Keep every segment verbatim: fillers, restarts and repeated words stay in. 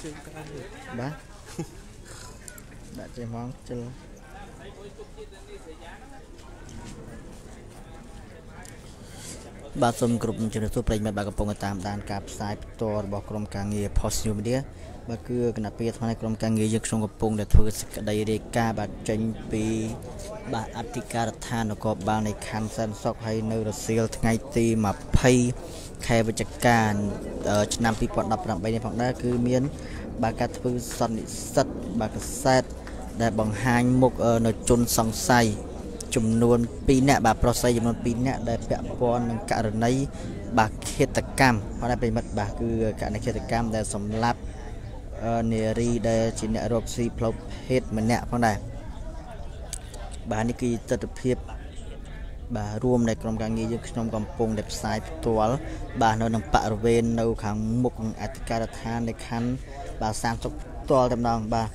បាទដាក់ចេះហ្មងជិលបាទសូមគ្រប់ជំរាបសួរប្រិយមិត្តបាទកំពុងតាមដានការផ្សាយផ្ទាល់របស់ក្រុមការងារ Post New Media បាទគឺគណៈពេលថ្ងៃក្រុមការងារយើងក្នុងកំពុងតែធ្វើសេចក្តីរាយការណ៍បាទចេញពីបាទអធិការដ្ឋាននគរបាលនៃខណ្ឌសែនសុខហើយនៅរសៀលថ្ងៃទី20ខែវិច្ឆិកាឆ្នាំ2018នេះផងដែរគឺមានបាទការធ្វើសន្និសីទបាទកសែតដែលបង្ហាញមុខនៅជនសង្ស័យចំនួនពីរនាក់បាទប្រុសស្រីចំនួនពីរនាក់ដែលពាក់ព័ន្ធនឹងករណីបាទឃាតកម្មផងដែរប្រិមិត្តបាទគឺករណីឃាតកម្មដែលសម្លាប់នារីដែលជាអ្នករកស៊ីផ្លូវភេទម្នាក់ផងដែរបាទនេះគឺទស្សនវិជ្ជាបាទរួមនៃក្រុមការងារយើងខ្ញុំកំពុងតែផ្សាយផ្ទាល់បាទនៅក្នុងបរិវេណនៅខាងមុខអធិការដ្ឋាននៃខណ្ឌបាទសានសុខផ្ទាល់តែម្ដងបាទ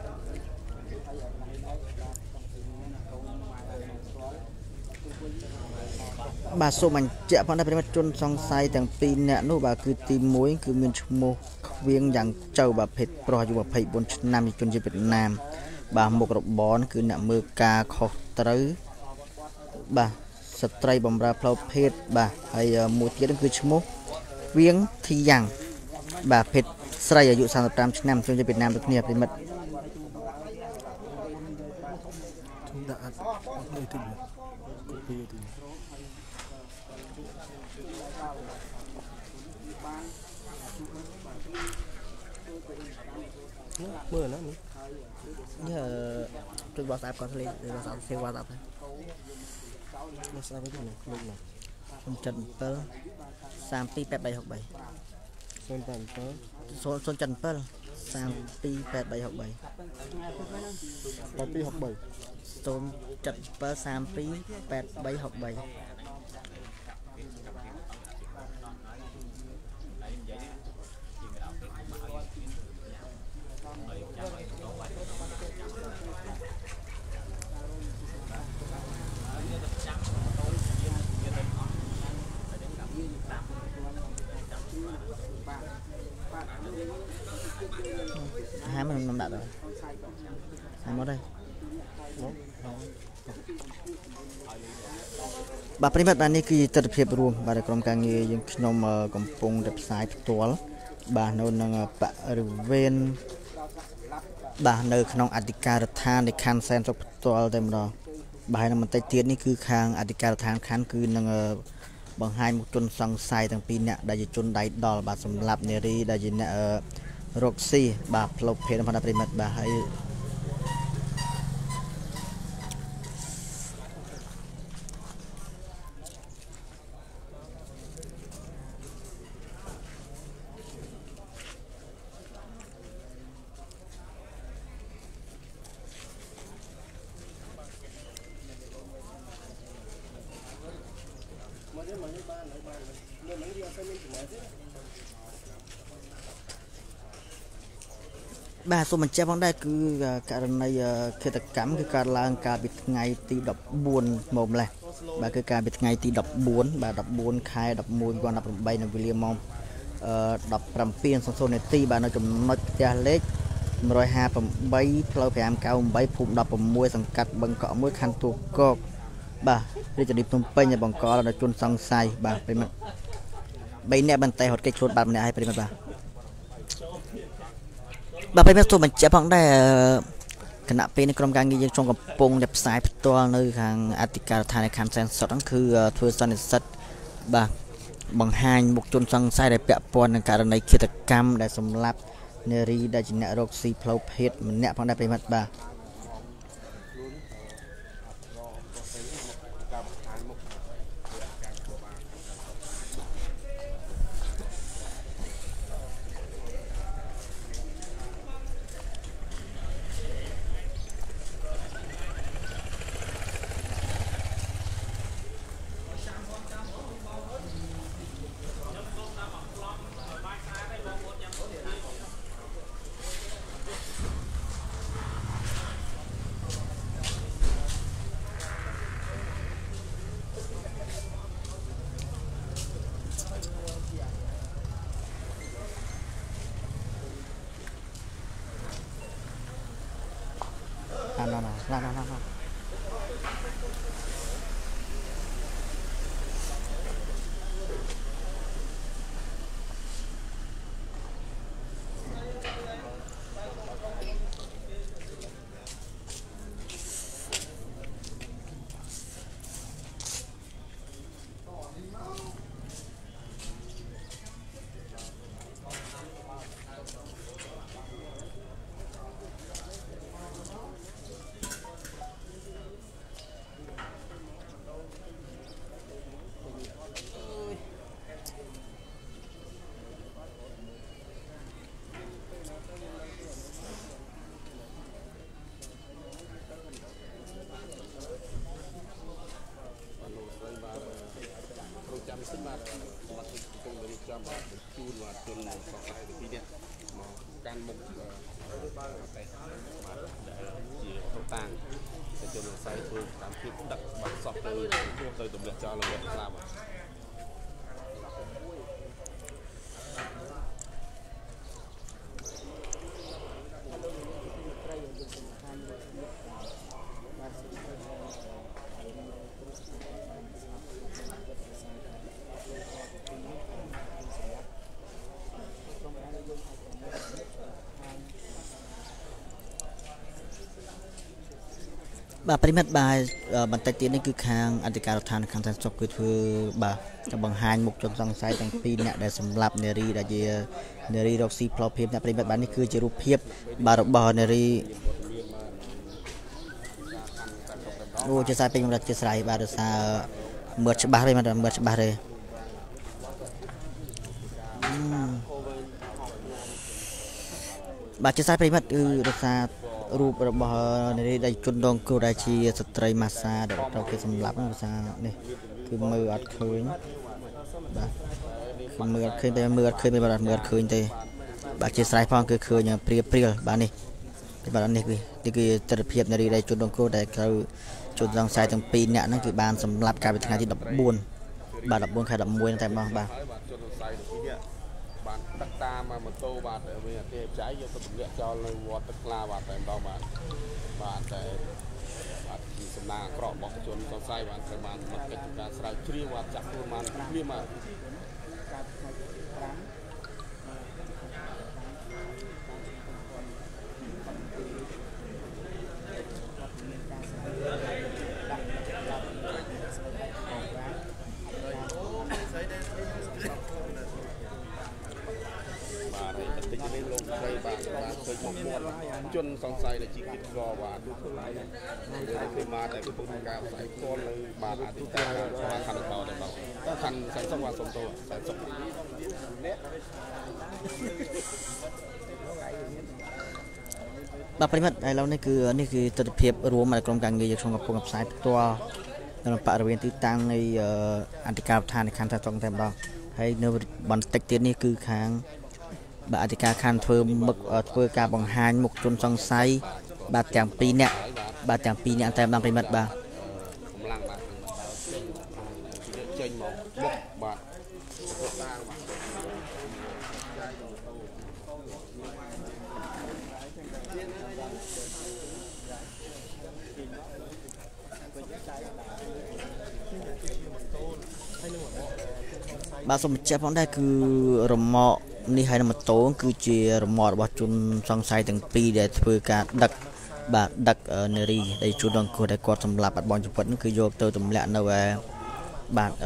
បាទសូមបញ្ជាក់ផងដែរប្រិមត្តជនសង្ស័យទាំងពីរនាក់នោះបាទគឺទីមួយគឺមានឈ្មោះខ្វៀងយ៉ាងចៅបាទភេទប្រុសអាយុ24ឆ្នាំជាជនជាតិវៀតណាមបាទមុខរបរគឺអ្នកមើលការខុសត្រូវបាទស្ត្រីបម្រើផ្លូវភេទបាទហើយមួយទៀតគឺឈ្មោះខ្វៀងធីយ៉ាងបាទភេទស្រីអាយុ35ឆ្នាំជនជាតិវៀតណាមដូចគ្នាប្រិមិត្តដាក់អត់ទៅទីពីទីមើលណានេះនេះជួយ WhatsApp គាត់លេខ WhatsApp សេវ WhatsApp ហ្នឹង WhatsApp វិញនេះលេខណា07 32 8363 hai mươi năm đặt rồi hai mươi đâyបាទប្រិមត្តបាទនេះគឺទស្សនវិជ្ជារួមបាទក្រុមការងារយើងខ្ញុំកំពុងតែផ្សាយផ្ទាល់បាទនៅក្នុងបរិវេណបាទនៅក្នុងអធិការដ្ឋាននៃខណ្ឌសែនសុខផ្ទាល់តែម្ដងបាទនៅបន្តិចទៀតនេះគឺខាងអធិការដ្ឋានខណ្ឌគឺនឹងបង្ហាញមុខជនសង្ស័យទាំងពីរនាក់ដែលជាជនដៃដល់បាទសម្រាប់នារីដែលជាអ្នករកស៊ីបាទផ្លូវភេទរបស់ប្រិមិត្តបាទហើយបាទសូមបញ្ជាក់ផងដែរគឺករណីឃាតកម្មគឺកើតឡើងកាលពីថ្ងៃទី14មកម្លេះបាទគឺកាលពីថ្ងៃទី14បាទ14ខែ11 2018នៅវេលាម៉ោងដប់ប្រាំពីរ នាទីបាទនៅចំណុចផ្ទះលេខmột hai támផ្លូវfive九eightភូមិដប់sáuសង្កាត់បឹងកក់មួយខណ្ឌទួលគោកបាទរាជធានីភ្នំពេញបង្កដល់ជនសង្ស័យបាទប្រិមិត្តបីនាក់បន្តែរត់គេចខ្លួនបាត់ម្នាក់ហើយប្រិមិត្តបាទបាទប្រិមិត្តសូមបញ្ជាក់ផងដែរគណៈពេលនេះក្រុមការងារយើងtrongកំពុងតែផ្សាយផ្ទាល់នៅខាងអធិការដ្ឋានខណ្ឌសែនសុខហ្នឹងគឺធ្វើសន្និសីទបាទបង្ហាញមុខជនសង្ស័យដែលពាក់ព័ន្ធនឹងករណីឃាតកម្មដែលសម្លាប់នារីដែលជាអ្នករកស៊ីផ្លូវភេទម្នាក់ផងដែរប្រិមិត្តបាទ nào nào nào nào nào nào bà prima bà bàn tay tiến này cứ khang anh ta thàn khang thàn sọc cứ thưa bà cho bằng hai mục trong dòng sai tăng pin nè để sầm lạp neri đã về neri roxy pro phim nè prima bà này cứ chỉ rụp hiệp bà đọc bò neri ô chỉ sai pin mà chỉ sai bà được sa mượt bà đây mà mượt bà đây bà chỉ sai prima ừ được saรูประบอบในได้จุดดองกูได้ชีสตรีมาซาเดี๋ยวเราเคยสำหรับมาซาเนี่ยคือมืออัดคืนคือมืออัดคืนไปมืออัดคืนไปแบบมืออัดคืนเตะบาดเจ็บสายพองคือคืนอย่างเปรี้ยเปรี้ยบ้านนี่เป็นบ้านนี่คือนี่คือตระเพียบในได้จุดดองกูได้เราจุดดองสายตั้งปีเนี่ยนั่นคือบ้านสำหรับการเป็นงานที่ดับบุญบ้านดับบุญใครดับมวยแต่บ้านบ้านตักตามาเหมือนโตบาดแต่เมื่อเทปใช้ยังต้องเลี้ยจอเลยวอดตะกลาบาดแต่เราบาดบาดแต่บาดที่สำนักกรอบบอกจนต้องใส่บาดแต่บาดมันเป็นการสลายเครียดว่าจับตัวมันเครียดมาจนสงสัยในชีวิตรอว่าทุกคนเลยคือมาแต่เป็นการใส่ก้อนเลยบาดอาทิตย์แต่ว่าคันเบาแต่เบาคันใส่สว่างสมโตใส่สมบาปริมาตรไอ้เรานี่คือนี่คือตระเพียบรวมมากรมการเงินจากช่องกับพวกกับสายตัวในปะบริเวณที่ตั้งในอันติการทานในคันตะตรงแต่เราให้ในบันทึกเตียนนี่คือค้างบาติกาคันเพิ่มมึกเพิ่มการบังหารมุกจนสงสัยบาดแต่งปีเนี่ยบาดแต่งปีเนี่ยแต่บางไปหมดบาบาสมเจ็บพ้องได้คือรมอนี่ให้นำมาโต้คือเจียรมอดว่าจุนสงสัยถึงปีเด็ดเพื่อการดักบาดดักเนรีได้จุดดังกูได้กอดสำหรับบัดบอลจุดพัดนั่นคือโยกเตอร์ตุ่มแหลนเอาไว้บาด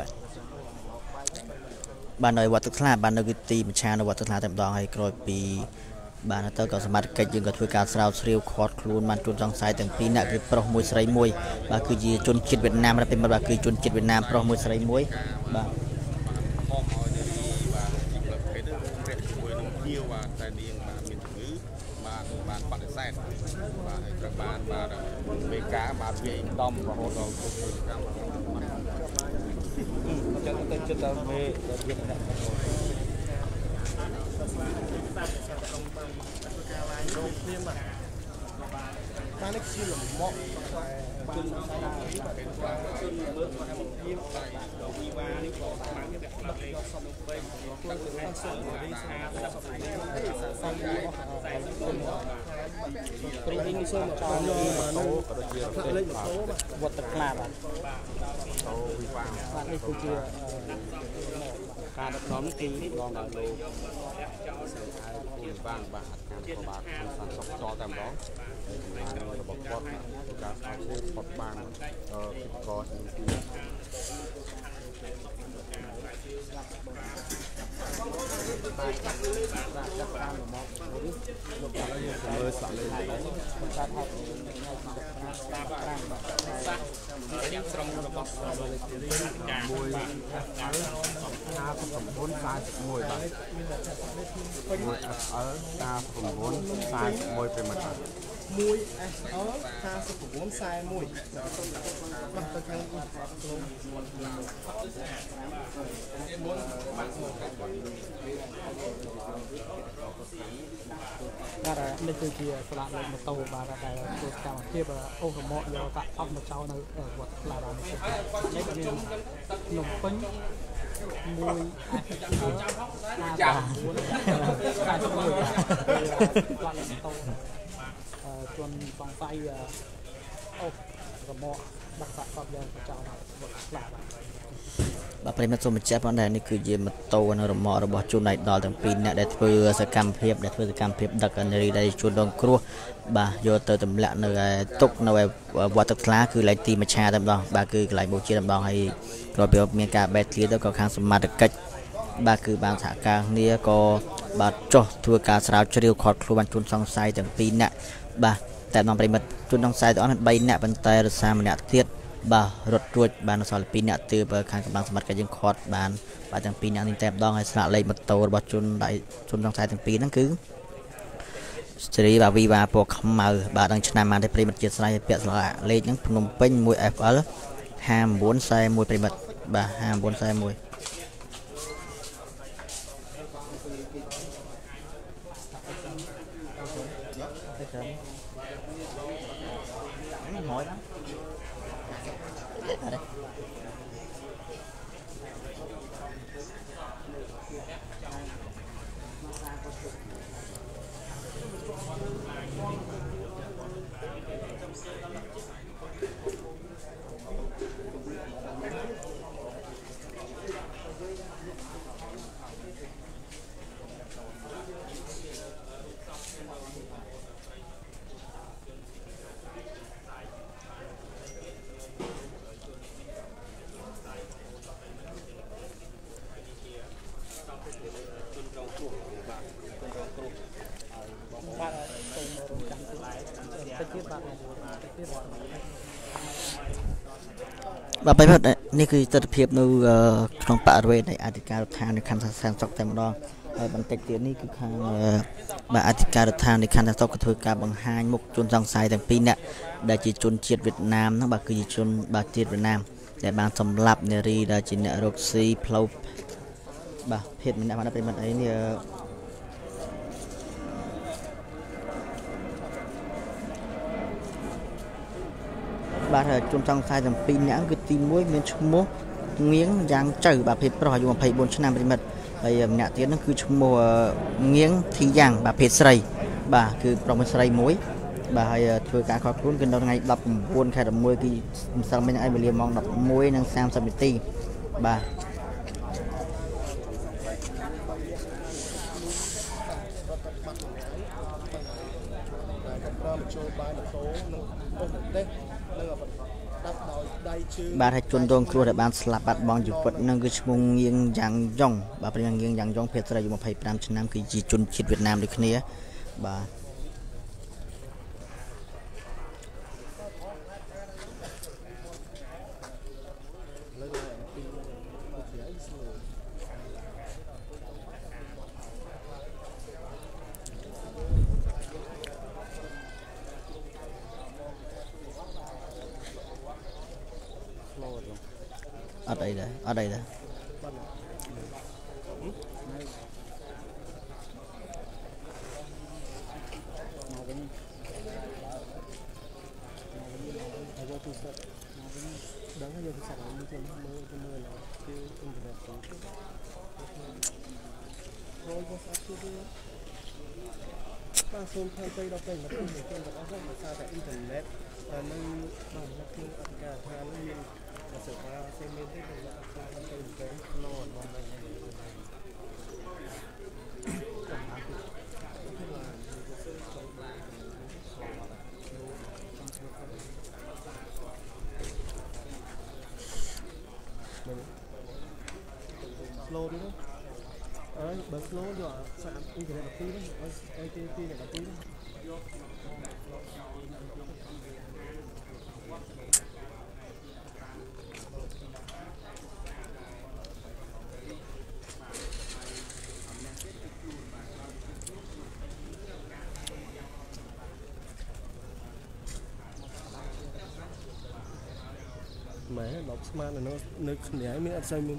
บาดในวัดตุลาบาดในกิตีมันชาในวัดตุลาเต็มดองให้กรอยปีบาดเตอร์ก็สามารถกิจยังกับเพื่อการสาวเสียวคอร์ดคลูนมันจุนสงสัยถึงปีนั่นคือโปรมวยสไลมวยบาดคือจีจุนจิตเวียดนามมันเป็นบาดคือจุนจิตเวียดนามโปรมวยสไลมวยบาดบานบานเมกาบานเวียต้อมของเราจะต้องจะต้องเมย์การเล็กชื่อหลงมอกจุนสายเป็นปลายิ้มมีวานี่ก็มันก็แบบเราเองสนุกไปตั้งแต่ตั้งส่วนที่ชาตั้งแต่ใส่ใส่ใส่ต้นព្រៃនេះសូមចោលយកនៅលេខម៉ូតូវត្តខ្លាបាទអូវិវាបាទនេះគឺជាការដឹកនាំនេះគឺដងដល់លោកវិវាបាទការប្របាទខាងសានសុកចោលតែម្ដងរបស់គាត់ការស្អាតនេះផុតបានអឺកោទីបាទបាទចាប់តាមមកលោកបានមើលសាក់លេងគាត់ថាថាតាមប្រាំសាក់ទាំងក្រុមរបស់មួយអលห้าสิบสอง สี่สิบមួយបាទមួយ เอส แอล ห้าสิบสอง สี่สิบមួយเป็นមកបាទមួយ เอส แอล ห้าสิบสอง สี่สิบមួយបាទទៅខាងបាទនេះគឺជាស្លាកលេខម៉ូតូបាទដែលធ្វើសកម្មភាពអូសរមាក់យកដាក់អស់មកចោលនៅវត្តខ្លាបាននេះមានភ្នំពេញមួយចាំកាច់មួយស្លាកលេខម៉ូតូជនសង្ស័យអូសរមាក់ដាក់ដាក់គាត់យកចោលវត្តខ្លាបាទបាទប្រិមត្តសូមបញ្ជាក់ផងដែរនេះគឺជាម៉ូតូនៅរមាក់របស់ជួនណៃដល់ទាំងពីរអ្នកដែលធ្វើសកម្មភាពដែលធ្វើសកម្មភាពដឹកនារីដែលជួនដងគ្រោះបាទយកទៅទម្លាក់នៅទុកនៅវត្តទឹកថ្លាគឺកន្លែងទីមច្ឆាតែម្ដងបាទគឺកន្លែងបូជាតែម្ដងហើយក្រោយពីមានការបេះធ្លាទៅក៏ខាងសមាជិកបាទគឺបានសហការគ្នាក៏បាទចុះធ្វើការស្រាវជ្រាវខត់ខ្លួនបានជួនសង្ស័យទាំងពីរអ្នកបាទតែដល់ប្រិមត្តជួនសង្ស័យទាំងអស់បីអ្នកប៉ុន្តែរសារម្នាក់ទៀតបាទរត់រួចបានសល់ពីរអ្នកទើបខាងកម្លាំងសមត្ថកិច្ចយើងខាត់បានបាទទាំងពីរអ្នកនេះតែម្ដងហើយស្លាកលេខម៉ូតូរបស់ជនដៃជនសង្ស័យទាំងពីរហ្នឹងគឺស្រីបាទវីវ៉ាពណ៌ខ្មៅបាទដល់ឆ្នាំបានតែប្រិមិត្តជាតិស្រ័យពាក់ស្លាកលេខហ្នឹងភ្នំពេញមួយ เอฟ แอล ห้าสิบเก้า สี่สิบមួយប្រិមិត្តបាទห้าสิบเก้า สี่สิบមួយបាទប្រិយមិត្តនេះគឺទស្សនវិជ្ជានៅក្នុងបរិវេណនៃអធិការដ្ឋាននៃខណ្ឌសានសុកតែម្ដងហើយបន្តិចទៀតនេះគឺខាងបាទអធិការដ្ឋាននៃខណ្ឌសានសុកក៏ធ្វើការបង្ហាញមុខជនសង្ស័យទាំងពីរនាក់ដែលជាជនជាតិវៀតណាមហ្នឹងបាទគឺជាជនបាទជាតិវៀតណាមដែលបានសម្លាប់នារីដែលជាអ្នករកស៊ីផ្លូវបាទភេទម្នាក់បាទប្រិយមិត្តអីនេះបាទជនសង្ស័យទាំងពីរនាក់គឺទីមួយមានឈ្មោះងៀងយ៉ាងចៅបាទភេទប្រុសអាយុยี่สิบสี่ឆ្នាំប្រិមិត្តហើយម្នាក់ទៀតហ្នឹងគឺឈ្មោះងៀងធីយ៉ាងបាទភេទស្រីបាទគឺប្រុសមួយស្រីមួយបាទហើយធ្វើការខកខ្លួនគឺនៅថ្ងៃដប់៩ខែដប់មួយគឺម្សិលមិញឯវេលាម៉ោងដប់មួយនិងសាមសិបនាទីបាទបាទហើយជនរងគ្រោះដែលបានស្លាប់បាត់បង់ជីវិតនឹងគឺឈ្មោះងៀងយ៉ាងយ៉ងបាទព្រាងងៀងយ៉ាងយ៉ងភេទស្រីអាយុยี่สิบห้าឆ្នាំគឺជាជនជាតិវៀតណាមដូចគ្នាបាទអត់អីដែរអត់អីដែរបាទសូមថែមទៅដល់ពេលមកពីជនទាំងអស់ហ្នឹងដោយសារតែអ៊ីនធឺណិតនៅបាទនៅក្នុងអធិការឋាននេះមានសេវាផ្សេងមានទេដែលអត់បានទៅទៅឡូបងវិញហ្នឹងslow đi đó ơi bật slow rồi sao internet một tí đấy ơi tí tí này một tí đấy mẹ đọc smart là nó nó nhảy mới ăn xanh mình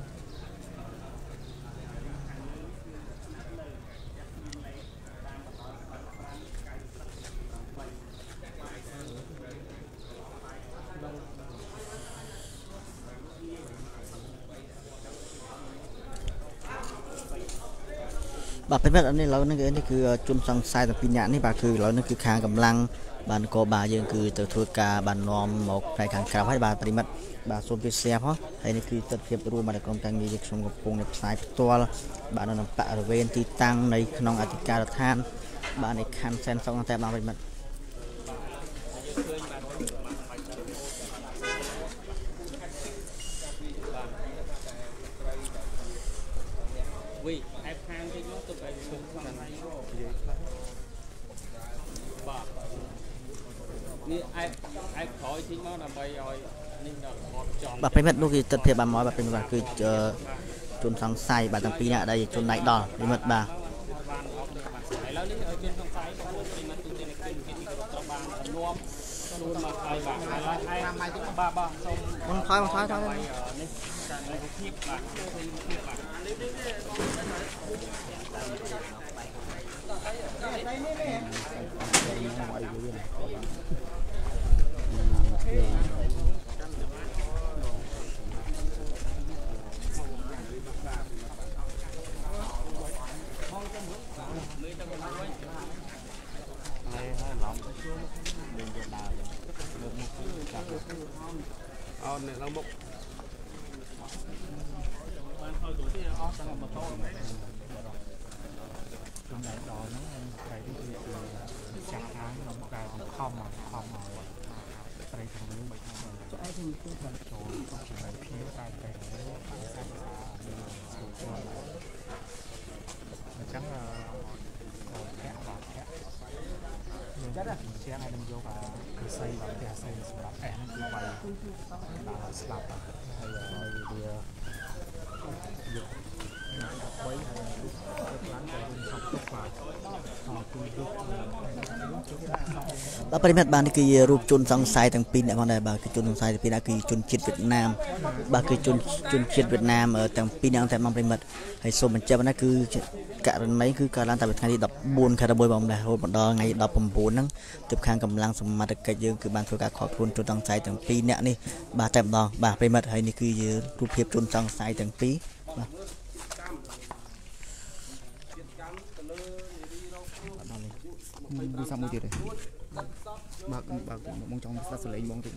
bà phải biết anh này lâu nó cái này cứ chun sang sai tập pin nhạn này bà cứ lâu nó cứ khang cầm lăng bàn co bà dương cứ từ thua cả bàn nòm một vài khang cào hay bà phải mất bà xôm phía xe hả hay này cứ tập hiệp rồi mà để công tăng đi xong gặp cùng nhập sai to bà nó nằm bạ rồi bên ti tăng này non atika than bà này khăn sen xong tay bà phải mất vì ai khang thì nó tụi ai xuống xong này bàนี่ไอ้ไอ้ขอที่มันน่ะไปเอานี่น่ะขอจอง bà phải mất lúc thì tập hiệp bà nói bà phải bà cứ chun sang sai bà tăng pin nhạn đây chun này đỏ đi mất bà แล้วนี่เอาจนต้องใช้ก็เป็นมันตัวในขึ้นเป็นที่ตะบานรวมรวมมาไอ้บ่าไอ้ทำไมถึงบ้าบ้าส้มมันท้ายมันท้ายท้ายนี่การในคลิปบ่าเป็นคลิปบ่าเอาเนี่ยเราบกបានឲ្យទូទីអស់ទាំងម៉ូតូហ្នឹង trong này đó nó cái đi từ chẳng tháng nó một cái không mà không mà đây thằng nó bị cho ai thì cũng phải cho không chỉ là phía tay tay nó phải sát ra mà chắc là kẹo vào kẹo chắc là xe này mình vô và cứ xây vào cái xây là sập em cứ vậy là sập hay là thì quấy bà phải biết bạn cái rùa chun sang sai thằng pin này con này bà cái chun sang sai thằng pin là cái chun chiết Việt Nam bà cái chun chun chiết Việt Nam ở thằng pin đang tại mong phải mất hay số mình chơi nó cứ cả mấy cứ cả lan tại ngày đi đập buồn khai ra bôi bóng này hồi bọn đó ngày đập bầm buồn nắng tiếp khang cầm lang sầm mặt cái dương cứ ban thôi cả khó chun chun sang sai thằng pin nè đi bà chạm đó bà phải mất hayนี่คือรูปเพียบchun sang sai thằng pin đi sang môi trường này bà bà mong trong ta xử lý mong tính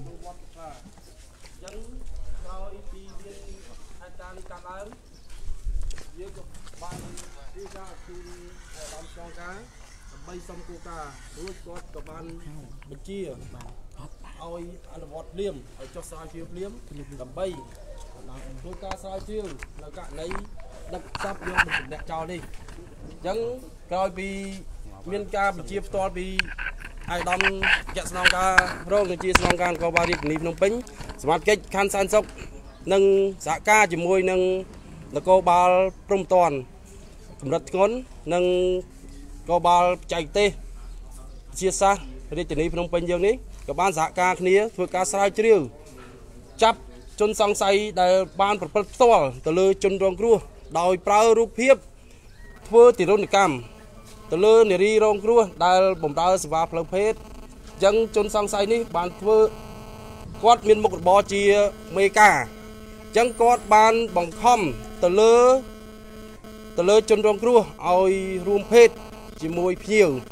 bay xong cô ca rồi có các bạn bên chia ôi anh vọt liêm ở cho sao chiêu liêm làm bay cô ca sao chiêu là cả lấy đặt sắp vô mình đặt cho đi chẳng rồi vì miền ca bị chia to vì ai đâm chặt song ca rồi người chia song ca có ba điệp nịp nông pính smart kích khăn san sóc nâng xã ca chỉ môi nâng là cô ba trung toàn rất ngón nâng cô ba chạy tê chia xa đi chỉ nịp nông pính dương ní các bạn xã ca kia thôi ca sai chiêu chắp chôn song say đại ban bật bật to từ lư chôn rong cua đòi prao rúp hiếp thưa tỷ rôn cam từ lư nề đi rong cua đại bồng đại và phật phết dân chôn song say ní ban thưa quát miền một bò chia mê cả dân quát ban bằng khom từ lư từ lư chôn rong cua oi rùm phết chỉ môi phiêu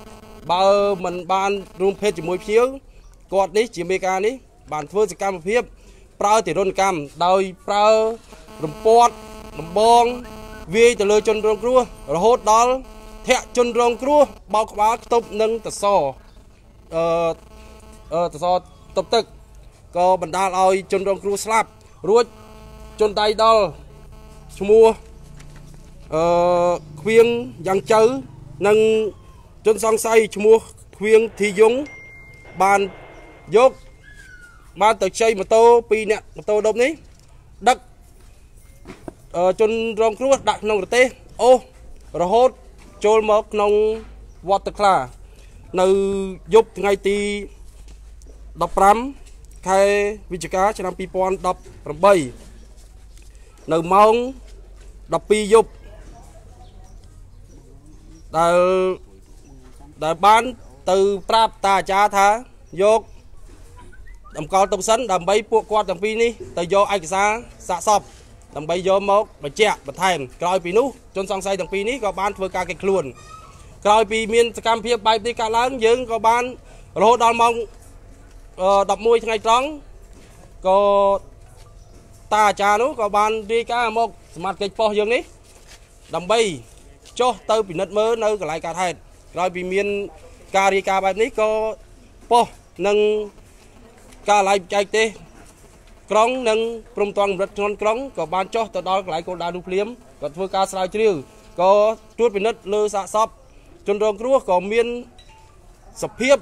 បើមិនបានរួមភេទជាមួយភ្ញៀវគាត់នេះជាមេការនេះបានធ្វើសកម្មភាពប្រើទិរុណកម្មដោយប្រើរំពាត់ដំបងវាយទៅលើជនរងគ្រោះរហូតដល់ធាក់ជនរងគ្រោះបោកក្បាលខ្ទប់នឹងតសអឺអឺតសទប់ទឹកក៏បណ្ដាលឲ្យជនរងគ្រោះស្លាប់រួចជនដៃដល់ឈ្មោះអឺខ្វៀងយ៉ាងចៅនិងជនសង្ស័យឈ្មោះខ្វៀងធីយុងបានយកបានទៅជ័យម៉ូតូពីរនាក់ម៉ូតូដប់នេះដឹកជនរងគ្រោះដាក់ក្នុងរទេះអូសរហូតចូលមកក្នុងវត្តទឹកខ្លានៅយប់ថ្ងៃទីដប់ប្រាំខែវិច្ឆិកាឆ្នាំពីរពាន់ដប់ប្រាំបីនៅម៉ោងដប់ពីរយប់ដែលដែលបានទៅប្រាប់តាអាចារ្យថាយកតម្កល់ទុកសិនដើម្បីពួកគាត់ទាំងពីរនេះទៅយកឯកសារសាកសពដើម្បីយកមកបញ្ជាក់បន្ថែមក្រោយពីនោះជនសង្ស័យទាំងពីរនេះក៏បានធ្វើការគេចខ្លួនក្រោយពីមានសកម្មភាពបែបនេះកើតឡើងយើងក៏បានរហូតដល់ម៉ោងដប់មួយថ្ងៃត្រង់ក៏តាអាចារ្យនោះក៏បានរាយការណ៍មកសមាជិកប៉ុស្តិ៍យើងនេះដើម្បីចុះទៅពិនិត្យមើលនៅកន្លែងកើតហេតុក្រោយពីមានការរាយការណ៍បែបនេះក៏ប៉ុស្តិ៍និងការឡាយបច្ចេកទេសក្រុងនិងព្រំទាន់កម្រិតក្នុងក្រុងក៏បានចុះទៅដល់កន្លែងគោលដៅនោះភ្លាមក៏ធ្វើការស្រាវជ្រាវក៏ត្រួតពិនិត្យលើសាកសពជនរងគ្រោះក៏មានសភាព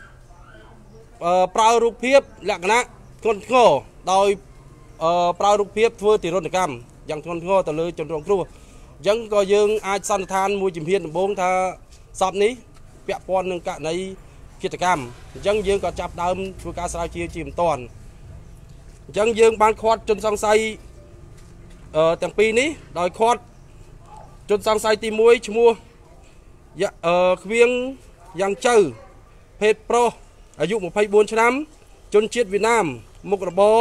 ប្រើរូបភាពលក្ខណៈធ្ងន់ធ្ងរដោយប្រើរូបភាពធ្វើទារុណកម្មយ៉ាងធ្ងន់ធ្ងរទៅលើជនរងគ្រោះអញ្ចឹងក៏យើងអាចសន្និដ្ឋានមួយជំហានដំបូងថាសពនេះពាក់ព័ន្ធនឹងករណីឃាតកម្មអញ្ចឹងយើងក៏ចាប់ដើមធ្វើការស្រាវជ្រាវជាបន្តអញ្ចឹងយើងបានឃាត់ជនសង្ស័យអឺទាំងពីរនេះដោយឃាត់ជនសង្ស័យទីមួយឈ្មោះអឺខ្វៀងយ៉ាងចៅភេទប្រុសអាយុម្ភៃបួនឆ្នាំជនជាតិវៀតណាមមុខរបរ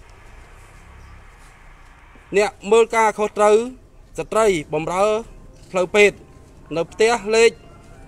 អ្នកមើលការខុសត្រូវស្ត្រីបម្រើផ្លូវពេទ្យនៅផ្ទះលេខ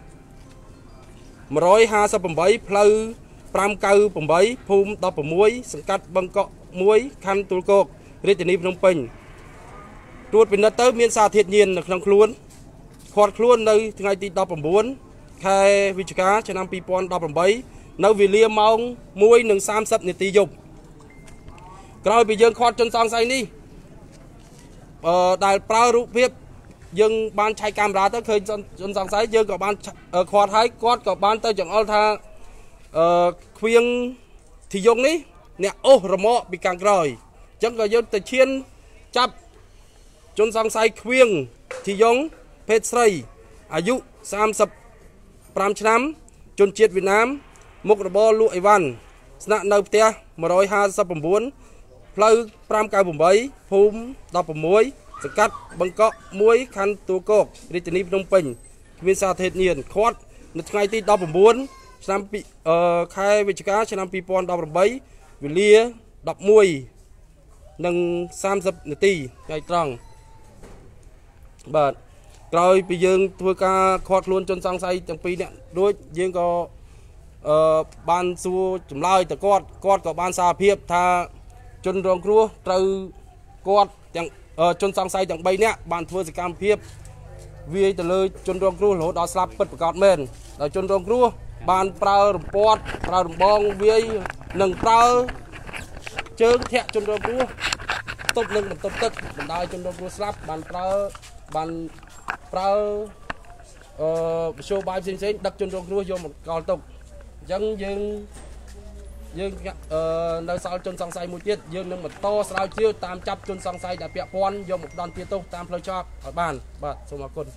មួយហាសិបប្រាំផ្លូវប្រាំកៅប្រាំភូមិដប់ប្រាំមួយសង្កាត់បឹងកក់មួយខណ្ឌទួលគោករាជធានីភ្នំពេញត្រួតពិនិត្យទៅមានសារធាតុញៀននៅក្នុងខ្លួនឃាត់ខ្លួននៅថ្ងៃទីដប់ប្រាំបួនខែវិច្ឆិកាឆ្នាំពីរពាន់ដប់ប្រាំបីនៅវេលាម៉ោងមួយនិងសាមសិបនាទីយប់ក្រោយពីយើងឃាត់ជនសង្ស័យនេះអឺដែលប្រើរូបភាពយើងបានឆែកកាមេរ៉ាទៅឃើញជនសង្ស័យយើងក៏បានឃាត់ហើយគាត់ក៏បានទៅចង្អុលថាអឺខ្វៀងធីយុងនេះអ្នកអូសរមាក់ពីខាងក្រោយអញ្ចឹងក៏យើងទៅឈានចាប់ជនសង្ស័យខ្វៀងធីយុងភេទស្រីអាយុសាមសិបប្រាំឆ្នាំជនជាតិវៀតណាមមុខរបរលក់អីវ៉ាន់ស្នាក់នៅផ្ទះមួយហាសិបប្រាំផ្លូវប្រាំកៅប្រាំភូមិដប់ប្រាំមួយសង្កាត់បឹងកក់មួយខណ្ឌទួលគោករាជធានីភ្នំពេញគ្មានសារធាតុញៀនឃាត់នៅថ្ងៃទីដប់ប្រាំឆ្នាំអឺខែវិច្ឆិកាឆ្នាំពីរពាន់ដប់ប្រាំបីវេលាដប់មួយនិងសាមសិបនាទីថ្ងៃត្រង់បាទក្រោយពីយើងធ្វើការឃាត់ខ្លួនជនសង្ស័យទាំងពីរនាក់រួចយើងក៏អឺបានសួរចម្លើយទៅគាត់គាត់ក៏បានសារភាពថាជនរងគ្រោះត្រូវគាត់ទាំងជនសង្ស័យទាំងបីនាក់បានធ្វើសកម្មភាពវាយទៅលើជនរងគ្រោះរហូតដល់ស្លាប់ពិតប្រាកដមែនដោយជនរងគ្រោះបានប្រើរំពាត់ប្រើរំបងវាយនិងប្រើជើងធាក់ជនរងគ្រោះទប់នឹងបន្ទប់ទឹកបណ្ដាលជនរងគ្រោះស្លាប់បានប្រើបានប្រើអឺវិសុបាយផ្សេងផ្សេងដឹកជនរងគ្រោះយកមកកល់ទុកអញ្ចឹងយើងយើងអឺនៅសល់ជនសង្ស័យមួយទៀតយើងនឹងបន្តស្រាវជ្រាវតាមចាប់ជនសង្ស័យដែលពាក់ព័ន្ធយកមកដន្ទាទោសតាមផ្លូវច្បាប់ឲ្យបានបាទសូមអរគុណ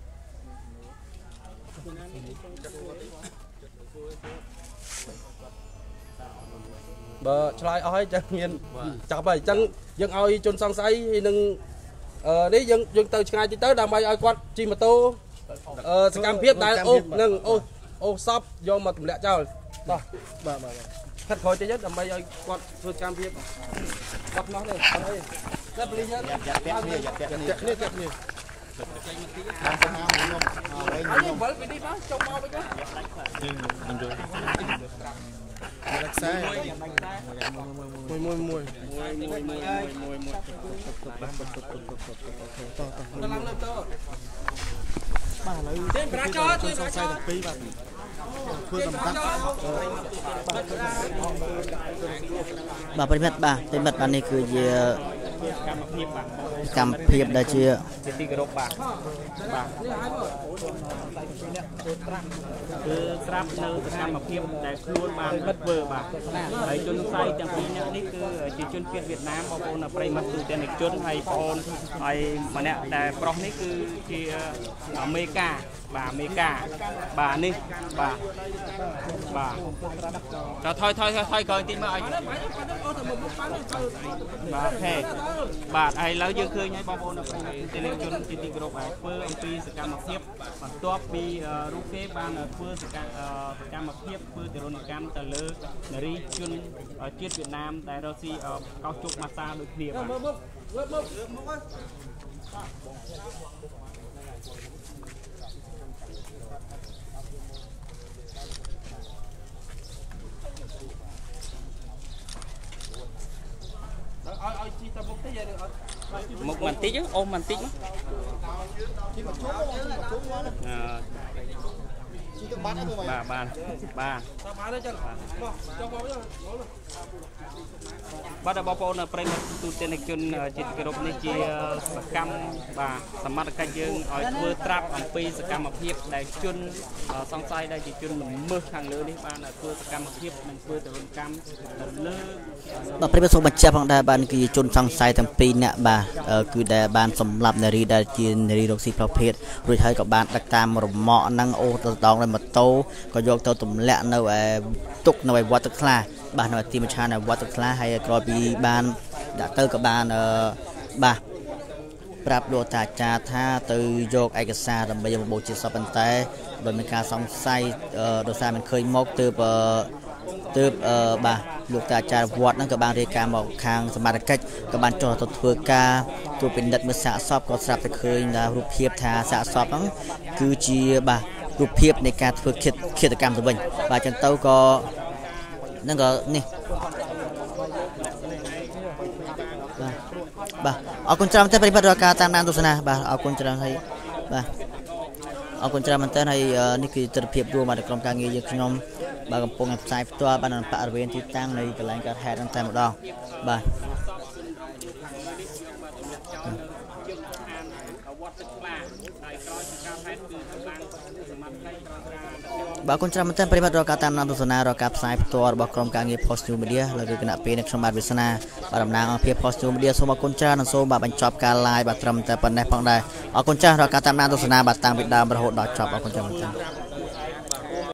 បើឆ្លើយអស់ហើយចឹងមានចាប់ហើយអញ្ចឹងយើងឲ្យជនសង្ស័យនឹងអឺនេះយើងយើងទៅឆ្ងាយតិចទៅដើម្បីឲ្យគាត់ជិះម៉ូតូអឺសកម្មភាពដែលអូសនឹងអូសអូសសពយកមកទម្លាក់ចោលបាទបាទបាទខិតក្រោយតិចទៅដើម្បីឲ្យគាត់ធ្វើសកម្មភាពបាត់នោះទេអីតែពលីយ៉ាយ៉ាក់គ្នាយ៉ាក់គ្នាយ៉ាក់គ្នាខ្ញុំវល់ពីនេះមកចុះមកវិញមកខ្សែមួយមួយមួយមួយមួយមួយមួយមួយតោះតោះឡើងលើតោះបាទឥឡូវទេប្រាចោជួយសង្ស័យទាំងពីរបាទធ្វើដំណាក់បាទប្រិមិត្តបាទប្រិមិត្តបាទនេះគឺជាកម្មភាពបាទកម្មភាពដែលជាជាទីគោរពបាទបាទគឺត្រាប់នៅសកម្មភាពដែលខ្លួនបានបិទធ្វើបាទហើយជនសង្ស័យទាំងពីរនាក់នេះគឺជាជនជាតិវៀតណាមបងប្អូនប្រិមត្តទូទាំងជនហើយបងប្អូនហើយម្នាក់ដែលប្រុសនេះគឺជាអាមេរិកាបាទអាមេរិកាបាទនេះបាទបាទថយថយថយថយក្រោយតិចមកឲ្យបាទខេបាទហើយឥឡូវយើងឃើញហើយបងប្អូនប្រិមត្តទូទាំងជនជាទីគោរពហើយធ្វើអំពីសកម្មភាពបន្ទាប់ពីរូបគេបានធ្វើសកម្មភាពធ្វើទរណកម្មទៅលើនារីជនជាតិវៀតណាមដែលរស់ស៊ីកោះជុកម៉ាសាដូចគ្នាបាទមើលមើលមើលមើលមកឲ្យឲ្យជីទៅមុខទេយាយមុខបន្តិចអូសបន្តិចមកជីមកជុំមកជុំមកអឺជីទៅបាត់ទៅបាទបាទបាទតាមបានទេចឹងមកចុះមកវិញបាទបងប្អូនប្រិយមិត្តទូទាំងជនជាតិគោរពនេះជាសកម្មបាទសមត្ថកិច្ចយើងឲ្យធ្វើត្រាប់អំពីសកម្មភាពដែលជនសង្ស័យដែលជាជនល្មើសខាងលើនេះបានធ្វើសកម្មភាពនិងធ្វើទរណកម្មទៅលើបាទប្រិយមិត្តសូមបញ្ជាក់ផងដែរបាទគឺជាជនសង្ស័យទាំងពីរនាក់បាទគឺដែលបានសម្លាប់នារីដែលជានារីរកស៊ីប្រភេទរួចហើយក៏បានដឹកតាមរមាក់ហ្នឹងអូសទៅដងដោយម៉ូតូក៏យកទៅទម្លាក់នៅឯទុកនៅឯវត្តទឹកខ្លាបាទនៅទីមច្ឆានៅវត្តទឹកខ្លាហើយក្រោយពីបានដាក់ទៅក៏បានបាទប្រាប់លោកតាអាចារ្យថាទៅយកឯកសារដើម្បីយកមកបូជាសពប៉ុន្តែដោយមានការសង្ស័យដោយសារមិនឃើញមកទើបទើបបាទលោកតាអាចារ្យវត្តហ្នឹងក៏បានរាយការណ៍មកខាងសមត្ថកិច្ចក៏បានចុះទៅធ្វើការត្រួតពិនិត្យមើលសាកសពក៏ស្រាប់តែឃើញរូបភាពថាសាកសពហ្នឹងគឺជាបាទរូបភាពនៃការធ្វើឃាតកម្មទៅវិញបាទចឹងទៅក៏ហ្នឹងក៏នេះបាទអរគុណច្រើនតែប្រិយមិត្តរាល់ការតាមដានទស្សនាបាទអរគុណច្រើនហើយបាទអរគុណច្រើនមែនតើហើយនេះគឺទស្សនវិជ្ជារួមរបស់ក្រុមការងារយើងខ្ញុំបាទកំពុងផ្សាយផ្ទាល់បាននៅបរិវេណទីតាំងនៃកន្លែងកើតហេតុហ្នឹងតែម្ដងបាទបាទគុណច្រើនមែនទែនប្រិមត្តរកការតាមដានទស្សនារកការផ្សាយផ្ទាល់របស់ក្រុមការងារ Post News Media លើគណៈពេលនេះខ្ញុំបាទវាសនាបាទតំណាងអង្គភាព Post News Media សូមអរគុណច្រើននិងសូមបាទបញ្ចប់ការ live បាទត្រឹមតែប៉ុណ្ណេះផងដែរអរគុណច្រើនរកការតាមដានទស្សនាបាទតាំងពីដើមរហូតដល់ចប់អរគុណច្រើនមែនទែន